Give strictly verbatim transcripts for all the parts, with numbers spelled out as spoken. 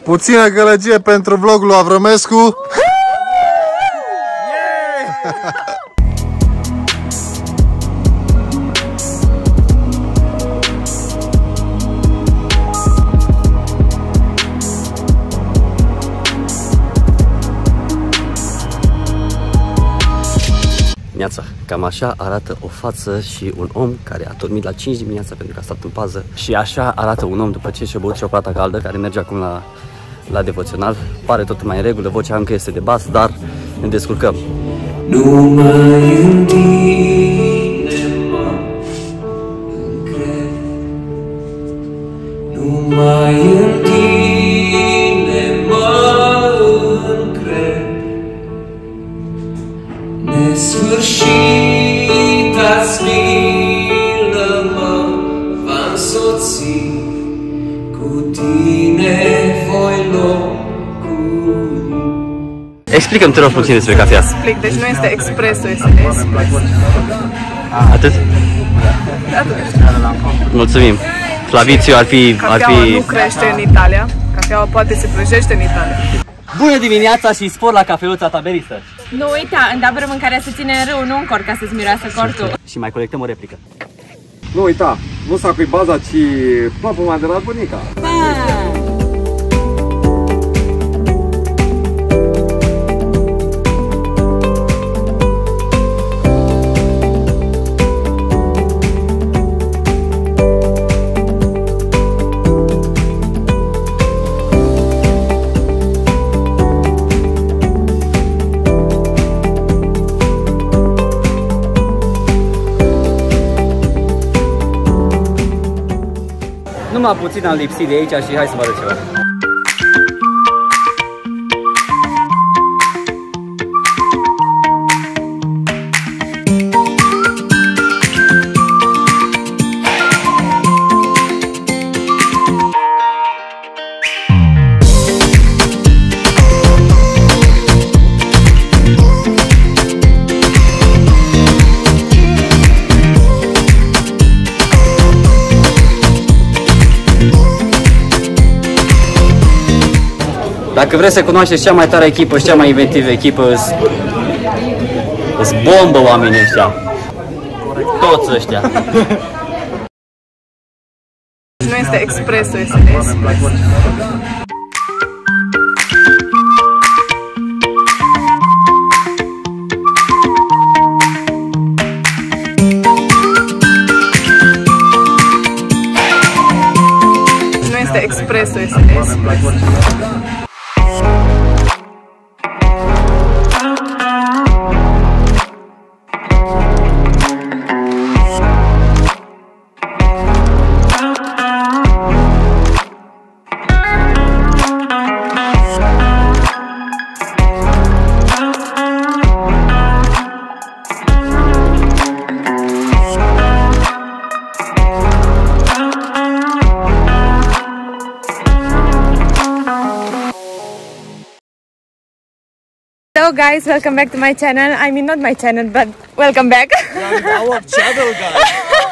Puțină gălăgie pentru vlogul lui Avrămescu. Dimineața. Cam așa arată o față și un om care a dormit la cinci dimineața pentru că a stat în pază. Și așa arată un om după ce și-a băut ciocolata caldă, care merge acum la, la devoțional. Pare totul mai în regulă, vocea încă este de bas, dar ne descurcăm. Numai în tine mă încred, numai în tine mă încred, nesfârșit. Milă-mă, va însoți, cu tine voi locui. Explică-mi, te rog, puțin despre cafea. Explic, deci nu este espresso, este espresso. Atât? Atât. Mulțumim. Flavizio ar fi... Cafeaua ar fi... nu crește în Italia. Cafeaua poate se prăjește în Italia. Bună dimineața și spor la cafeluța taberistă. Nu uita, în tabără mâncarea se ține în râu, nu în cort, ca să-ți miroasă cortul. Și mai colectăm o replică. Nu uita, nu s-a cu baza, ci plapuma de la bunica. Numai puțin am lipsit de aici și hai să vă arăt ceva. Dacă vreți să cunoașteți cea mai tare echipă și cea mai inventivă echipă, îți bombă oamenii ăștia. Toți ăștia. Nu este espresso, este espresso. Nu este espresso, este espresso. Hello guys, welcome back to my channel. I mean not my channel, but welcome back. Our channel, guys.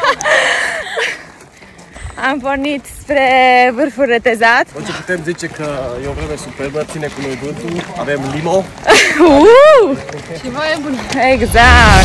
Am pornit spre vârful Retezat. Ce putem zice că e o vreme superbă, ține cu noi vântul, avem limo. uh! Și voie bună. Exact.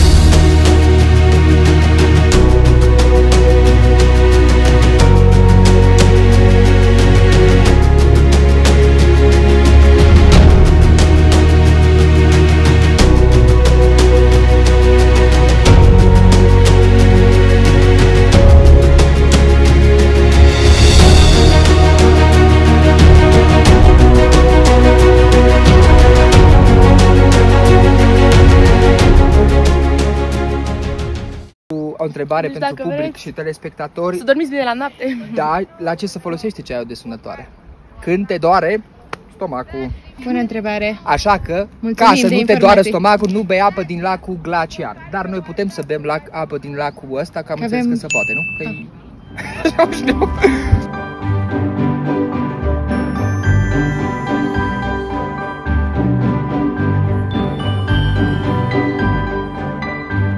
O întrebare Deci pentru public vreți și telespectatori. să dormiți bine la noapte. Da, la ce se folosește ceaiul de sunătoare? Când te doare stomacul. Bună întrebare. Așa că, mulțumim ca să nu te informații. doară stomacul, nu bei apă din lacul glaciar. Dar noi putem să bem lac, apă din lacul ăsta, că am Avem... înțeles că se poate, nu? Că nu știu.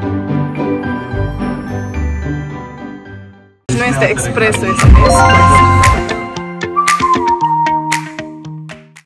Nu este espresso, este espresso.